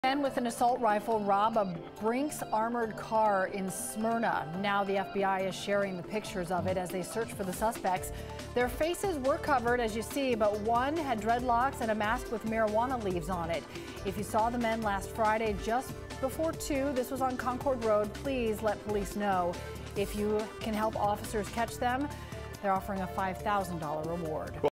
Men with an assault rifle rob a Brinks armored car in Smyrna. Now the FBI is sharing the pictures of it as they search for the suspects. Their faces were covered, as you see, but one had dreadlocks and a mask with marijuana leaves on it. If you saw the men last Friday just before 2, this was on Concord Road, please let police know. If you can help officers catch them, they're offering a $5,000 reward.